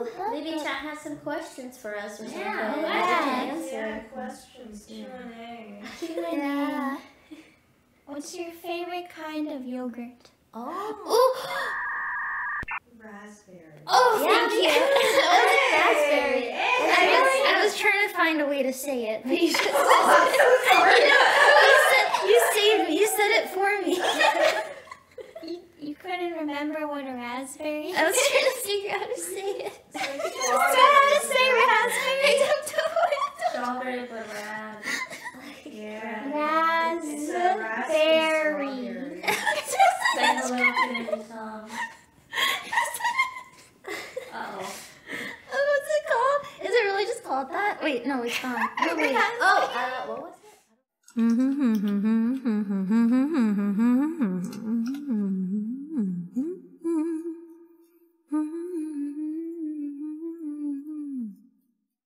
maybe chat has some questions for us or something. Yeah, questions. Q&A. Yeah. What's your favorite kind of yogurt? Raspberry. Oh, thank you. Raspberry. I was trying to find a way to say it, but you just you saved me. You said it for me. You couldn't remember what a raspberry? I was trying to figure out how to say it. How to say raspberry? I don't know. Strawberry, but rad. Yeah. Raspberry. Sing a little community song. Uh-oh. What's it called? Is it really just called that? Wait, no, it's gone. Oh, wait. What was it?